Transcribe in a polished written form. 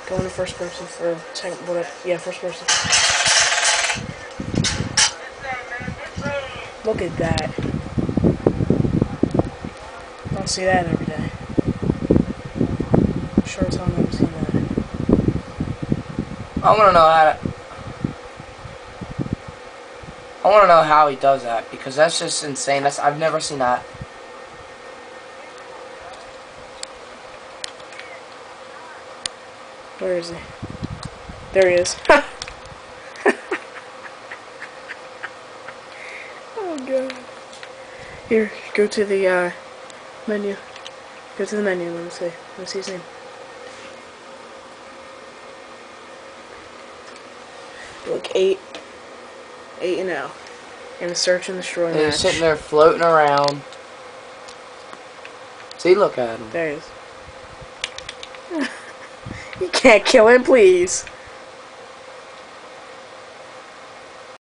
Go into first person for second. Yeah, first person. Look at that. I don't see that every day. I'm sure as hell never seen that. I want to know how. I want to know how he does that, because that's just insane. I've never seen that. Where is he? There he is. Oh god. Here, go to the menu. Go to the menu. Let me see. Let me see his name. Look, 8 and 0. In a search and destroy match. He's sitting there floating around. See, look at him. There he is. You can't kill him, please.